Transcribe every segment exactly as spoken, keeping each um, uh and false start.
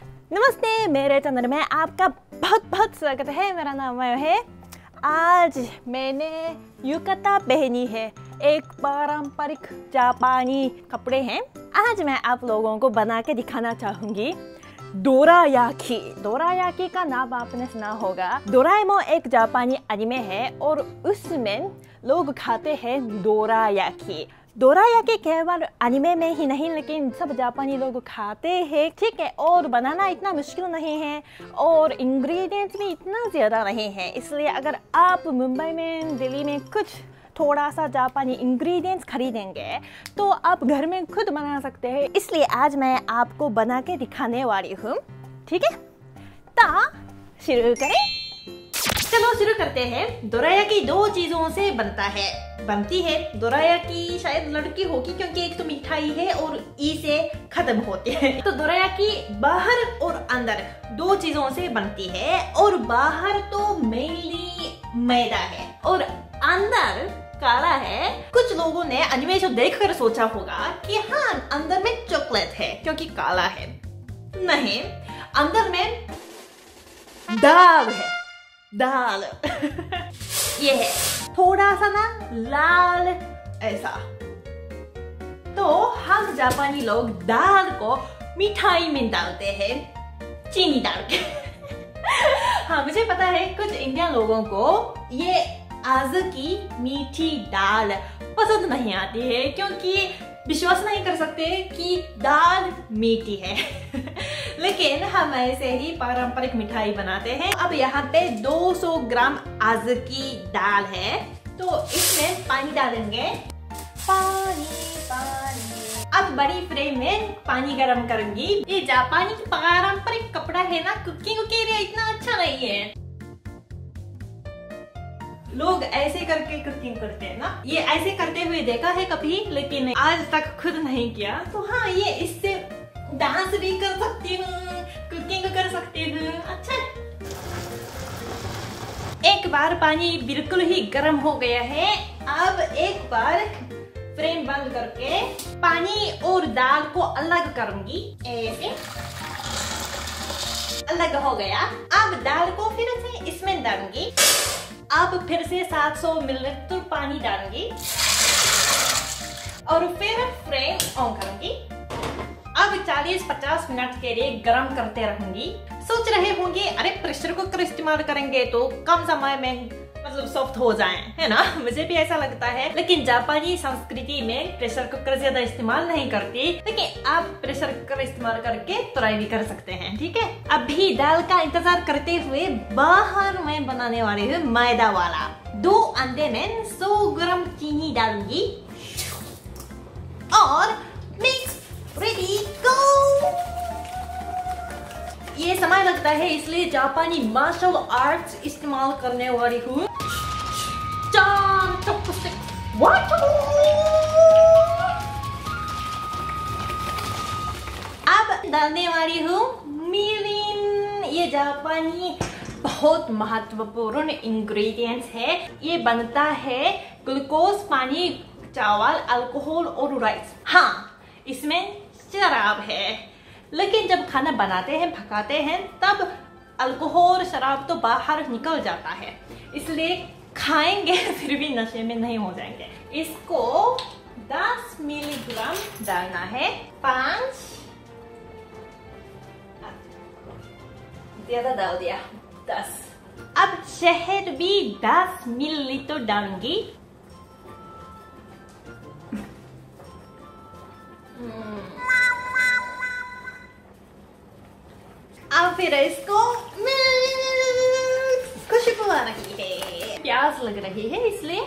नमस्ते, मेरे चैनल में आपका बहुत बहुत स्वागत है। मेरा नाम है। आज मैंने युकाता पहनी है, एक पारंपरिक जापानी कपड़े हैं। आज मैं आप लोगों को बना के दिखाना चाहूंगी डोरायाकी। डोरायाकी का नाम आपने सुना होगा। डोराएमोन एक जापानी एनिमे है और उसमें लोग खाते हैं डोरायाकी। डोरायाकी केवल एनिमे में ही नहीं लेकिन सब जापानी लोग खाते हैं, ठीक है। और बनाना इतना मुश्किल नहीं है और इंग्रेडिएंट्स भी इतना ज़्यादा नहीं है, इसलिए अगर आप मुंबई में, दिल्ली में कुछ थोड़ा सा जापानी इंग्रेडिएंट्स खरीदेंगे तो आप घर में खुद बना सकते हैं। इसलिए आज मैं आपको बना के दिखाने वाली हूँ, ठीक है। तो शुरू करें। चलो शुरू करते हैं। डोरायाकी दो चीजों से बनता है बनती है। डोरायाकी शायद लड़की होगी क्योंकि एक तो मिठाई है और ई से खत्म होती है। तो डोरायाकी बाहर और अंदर दो चीजों से बनती है और बाहर तो मेनली मैदा है और अंदर काला है। कुछ लोगों ने एनिमेशन देखकर सोचा होगा कि हाँ अंदर में चॉकलेट है क्योंकि काला है। नहीं, अंदर में दाल है, दाल ये है थोड़ा सा ना लाल ऐसा। तो हम जापानी लोग दाल को मिठाई में डालते हैं चीनी डाल के। हाँ मुझे पता है कुछ इंडियन लोगों को ये आज़ुकी मीठी दाल पसंद नहीं आती है क्योंकि विश्वास नहीं कर सकते कि दाल मीठी है। लेकिन हम ऐसे ही पारंपरिक मिठाई बनाते हैं। अब यहाँ पे दो सौ ग्राम आज़ुकी दाल है तो इसमें पानी डालेंगे। पानी पानी अब बड़ी फ्लेम में पानी गरम करूंगी। ये जापानी पारंपरिक कपड़ा है ना, कुकिंग के लिए इतना अच्छा नहीं है। लोग ऐसे करके कुकिंग करते हैं ना, ये ऐसे करते हुए देखा है कभी लेकिन आज तक खुद नहीं किया। तो हाँ ये इससे डांस भी कर सकती हूँ, कुकिंग कर सकती हूँ। अच्छा, एक बार पानी बिल्कुल ही गर्म हो गया है। अब एक बार फ्लेम बंद करके पानी और दाल को अलग करूंगी। ऐसे अलग हो गया। अब दाल को फिर से इसमें डालूंगी। अब फिर से सात सौ मिलीलीटर पानी डालूंगी और फिर फ्लेम ऑन करूंगी। अब चालीस पचास मिनट के लिए गरम करते रहूंगी। सोच रहे होंगे अरे प्रेशर कुकर इस्तेमाल करेंगे तो कम समय में मतलब सॉफ्ट हो जाए, है ना। मुझे भी ऐसा लगता है लेकिन जापानी संस्कृति में प्रेशर कुकर ज्यादा इस्तेमाल नहीं करती। लेकिन आप प्रेशर कुकर इस्तेमाल करके ट्राई भी कर सकते हैं, ठीक है। अभी दाल का इंतजार करते हुए बाहर मैं बनाने वाली हूँ मैदा वाला। दो अंडे में सौ ग्राम चीनी डालूंगी और मिक्स रेडी गो। ये समय लगता है इसलिए जापानी मार्शल आर्ट्स इस्तेमाल करने वाली हूँ। चार चॉपस्टिक अब डालने वाली हूँ मिरिन। ये जापानी बहुत महत्वपूर्ण इंग्रेडिएंट्स है। ये बनता है ग्लूकोज, पानी, चावल, अल्कोहल और राइस। हाँ इसमें शराब है लेकिन जब खाना बनाते हैं, पकाते हैं तब अल्कोहल, शराब तो बाहर निकल जाता है, इसलिए खाएंगे फिर भी नशे में नहीं हो जाएंगे। इसको दस मिलीग्राम डालना है। पांच ज्यादा डाल दिया, दस। अब शहद भी दस मिलीलीटर डालूंगी। अब फिर इसको खुशबू आ रही है, प्यास लग रही है इसलिए।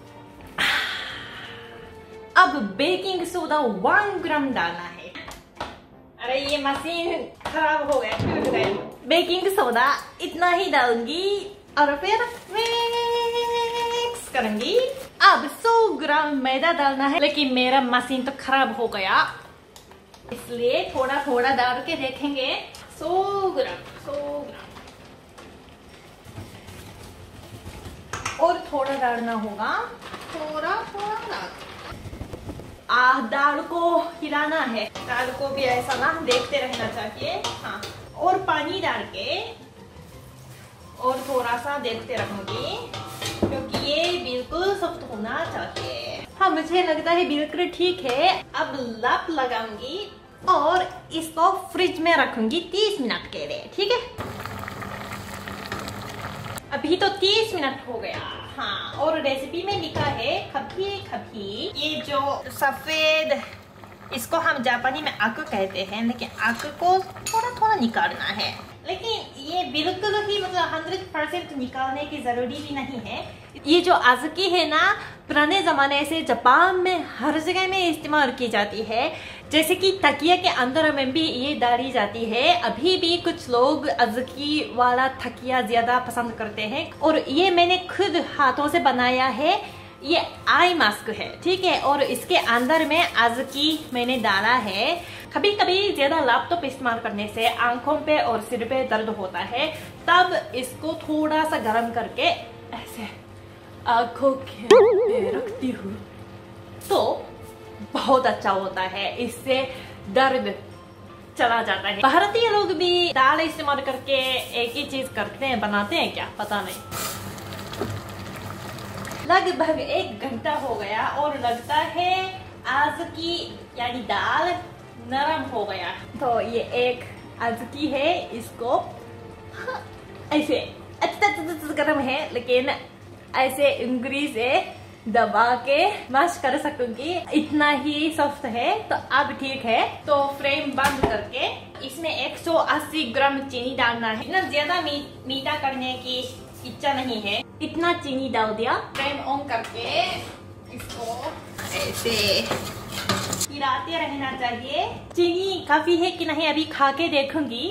अब बेकिंग सोडा वन ग्राम डालना है। अरे ये मशीन खराब हो गया, टूट गया। बेकिंग सोडा इतना ही डालूंगी और फिर मिक्स करूंगी। अब सौ ग्राम मैदा डालना है लेकिन मेरा मशीन तो खराब हो गया इसलिए थोड़ा थोड़ा डाल के देखेंगे। सौ ग्राम सौ ग्राम और थोड़ा डालना होगा, थोड़ा थोड़ा डाल। आ दाल को हिलाना है, दाल को भी ऐसा ना देखते रहना चाहिए। हाँ पानी डाल के और थोड़ा सा देखते रहूंगी क्योंकि ये बिल्कुल सॉफ्ट होना चाहिए। हाँ, मुझे लगता है बिल्कुल ठीक है। अब लप लगाऊंगी और इसको फ्रिज में रखूंगी तीस मिनट के लिए। ठीक है, अभी तो तीस मिनट हो गया। हाँ, और रेसिपी में लिखा है कभी कभी ये जो सफेद, इसको हम जापानी में आकु कहते हैं, लेकिन आकु को थोड़ा थोड़ा निकालना है। लेकिन ये बिल्कुल ही मतलब हंड्रेड परसेंट निकालने की जरूरी भी नहीं है। ये जो आजुकी है ना, पुराने जमाने से जापान में हर जगह में इस्तेमाल की जाती है। जैसे कि तकिया के अंदर में भी ये डाली जाती है। अभी भी कुछ लोग आजुकी वाला तकिया ज्यादा पसंद करते हैं। और ये मैंने खुद हाथों से बनाया है। ये आई मास्क है, ठीक है, और इसके अंदर में आजुकी मैंने डाला है। कभी कभी ज्यादा लैपटॉप इस्तेमाल करने से आंखों पे और सिर पे दर्द होता है, तब इसको थोड़ा सा गर्म करके ऐसे आंखों के रखती हूँ तो बहुत अच्छा होता है। इससे दर्द चला जाता है। भारतीय लोग भी दाल इस्तेमाल करके एक ही चीज करते हैं, बनाते हैं क्या पता नहीं। लगभग एक घंटा हो गया और लगता है आजुकी यानी दाल नरम हो गया। तो ये एक आजुकी है, इसको ऐसे अच्छा गर्म है, लेकिन ऐसे उंगली से दबा के मैश कर सकूंगी, इतना ही सॉफ्ट है। तो अब ठीक है, तो फ्लेम बंद करके इसमें एक सौ अस्सी ग्राम चीनी डालना है। इतना ज्यादा मी, मीठा करने की इच्छा नहीं है, इतना चीनी डाल दिया। फ्लेम ऑन करके इसको ऐसे हिलाते रहना चाहिए। चीनी काफी है कि नहीं अभी खा के देखूंगी।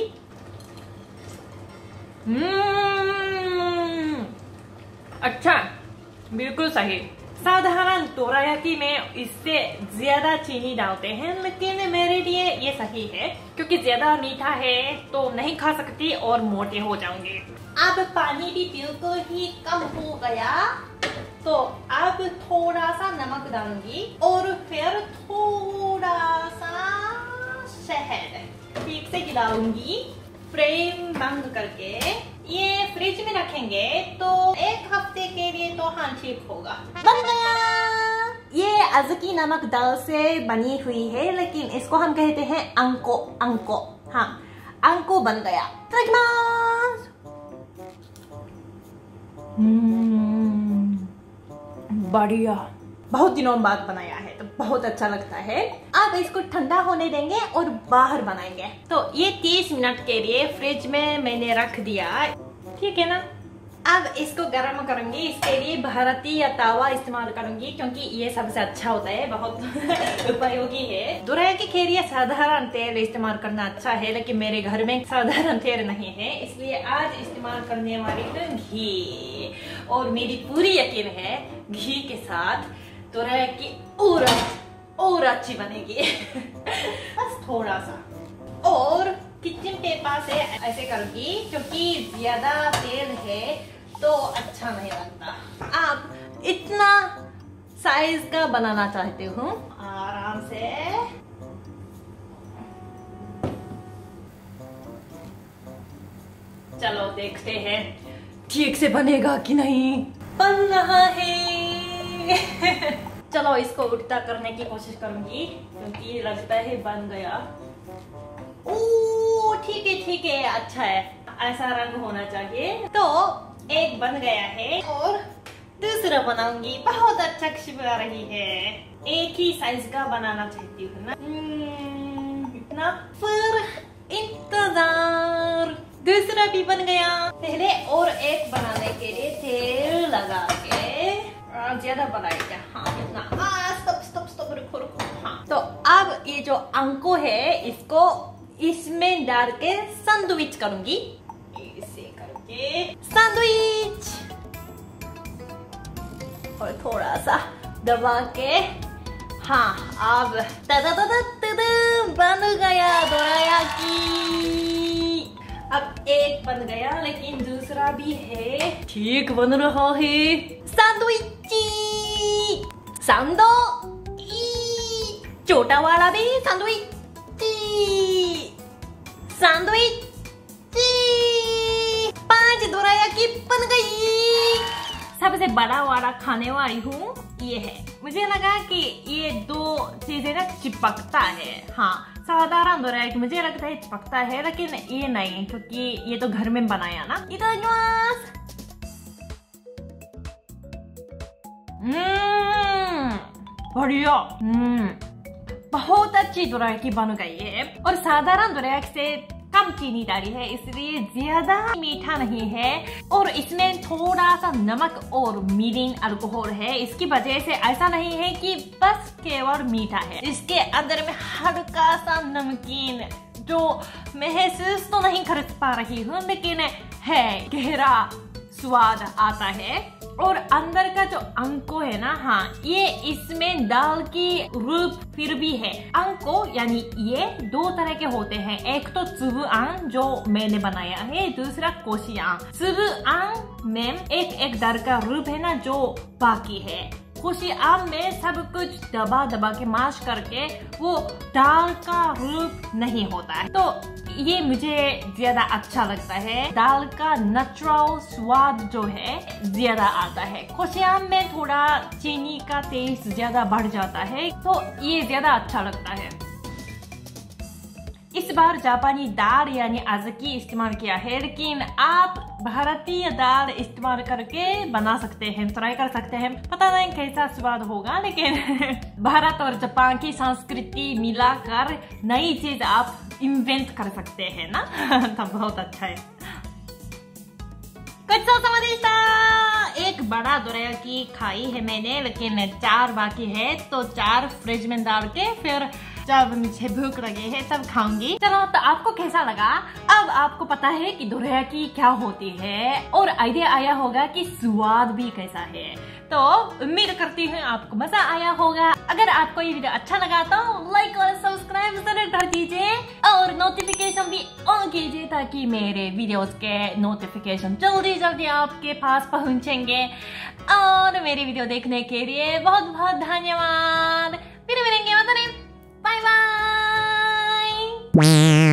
हम्म, अच्छा, बिल्कुल सही। साधारण तोरायाकी में इससे ज्यादा चीनी डालते हैं, लेकिन मेरे लिए ये सही है क्योंकि ज्यादा मीठा है तो नहीं खा सकती और मोटे हो जाऊंगी। अब पानी भी बिल्कुल ही कम हो गया, तो अब थोड़ा सा नमक डालूंगी और फिर थोड़ा सा शहद ठीक से गिराऊंगी। फ्लेम बंद करके ये फ्रिज में रखेंगे तो एक हफ्ते के लिए तो हाँ ठीक होगा। बन गया। ये आजुकी नमक दाल से बनी हुई है, लेकिन इसको हम कहते हैं अंको अंको। हाँ, अंको बन गया। बढ़िया, बहुत दिनों बाद बनाया है तो बहुत अच्छा लगता है। अब इसको ठंडा होने देंगे और बाहर बनाएंगे। तो ये तीस मिनट के लिए फ्रिज में मैंने रख दिया, ठीक है ना। अब इसको गर्म करूंगी, इसके लिए भारतीय तावा इस्तेमाल करूंगी क्योंकि ये सबसे अच्छा होता है, बहुत उपयोगी है। दोरायाकी के लिए साधारण तेल इस्तेमाल करना अच्छा है, लेकिन मेरे घर में साधारण तेल नहीं है, इसलिए आज इस्तेमाल करने वाली हूँ घी। और मेरी पूरी यकीन है घी के साथ दोरायाकी और और अच्छी बनेगी। बस थोड़ा सा और किचन पेपर से ऐसे करूंगी क्योंकि ज्यादा तेल है तो अच्छा नहीं लगता। आप इतना साइज का बनाना चाहते हो, आराम से चलो देखते हैं ठीक से बनेगा कि नहीं। बन रहा है। चलो इसको उल्टा करने की कोशिश करूंगी क्योंकि लगता है बन गया। ओ ठीक है ठीक है, अच्छा है, ऐसा रंग होना चाहिए। तो एक बन गया है और दूसरा बनाऊंगी। बहुत अच्छा खुशबू आ रही है। एक ही साइज का बनाना चाहती हूँ ना, इतना फिर इंतजार। दूसरा भी बन गया। पहले और एक बनाने के लिए तेल लगा के ज्यादा बनाएगा। हाँ इतना। स्टॉप स्टॉप स्टॉप, रुको रुको। हाँ, तो अब ये जो अंको है इसको इसमें डाल के सैंडविच करूंगी। इसे करके सैंडविच और थोड़ा सा दबा के। हाँ, अब तदा तदा तदा बन गया दोरायाकी। अब एक बन गया, लेकिन दूसरा भी है। ठीक बन रहा है। सैंडविच सैंडो छोटा वाला भी सैंडविच सैंडविच दोरायाकी बन गई। सबसे बड़ा वाला खाने वाली हूँ ये है। मुझे लगा कि ये दो चीजें ना चिपकता है। हाँ, साधारण दोरायाकी मुझे लगता है चिपकता है, लेकिन ये नहीं, क्योंकि ये तो घर में बनाया ना। इतादीमास। हम्म, बढ़िया। हम्म, बहुत अच्छी दोरायाकी बन गई है और साधारण दोरायाकी से कम चीनी डाली है, इसलिए ज्यादा मीठा नहीं है और इसमें थोड़ा सा नमक और मिरिन अल्कोहल है। इसकी वजह से ऐसा नहीं है कि बस केवल मीठा है, इसके अंदर में हल्का सा नमकीन जो महसूस तो नहीं कर पा रही हूँ, लेकिन है गहरा स्वाद आता है। और अंदर का जो अंको है ना, हाँ, ये इसमें दाल की रूप फिर भी है। अंको यानी ये दो तरह के होते हैं, एक तो त्सुबुआन जो मैंने बनाया है, दूसरा कोशियान। त्सुबुआन में एक एक दाल का रूप है ना जो बाकी है। कोशियान में सब कुछ दबा दबा के माश करके वो दाल का रूप नहीं होता है, तो ये मुझे ज्यादा अच्छा लगता है। दाल का नेचुरल स्वाद जो है ज्यादा आता है। कोशियान में थोड़ा चीनी का टेस्ट ज्यादा बढ़ जाता है, तो ये ज्यादा अच्छा लगता है। इस बार जापानी दाल यानी आज़ुकी इस्तेमाल किया है, लेकिन आप भारतीय दाल इस्तेमाल करके बना सकते हैं, ट्राई कर सकते हैं। पता नहीं कैसा स्वाद होगा, लेकिन भारत और जापान की संस्कृति मिलाकर नई चीज आप इन्वेंट कर सकते हैं ना। तब बहुत अच्छा है। एक बड़ा दोरायाकी खाई है मैंने, लेकिन चार बाकी है, तो चार फ्रिज में डाल के फिर जब मुझे भूख लगे है तब खाऊंगी। चलो, तो आपको कैसा लगा? अब आपको पता है कि दोरायाकी क्या होती है और आइडिया आया होगा कि स्वाद भी कैसा है। तो उम्मीद करती हूँ आपको मजा आया होगा। अगर आपको ये वीडियो अच्छा लगा तो लाइक और सब्सक्राइब जरूर कर दीजिए और नोटिफिकेशन भी ऑन कीजिए, ताकि मेरे वीडियोस के नोटिफिकेशन जल्दी जल्दी आपके पास पहुंचेंगे। और मेरी वीडियो देखने के लिए बहुत बहुत धन्यवाद। फिर मिलेंगे, बाय बाय।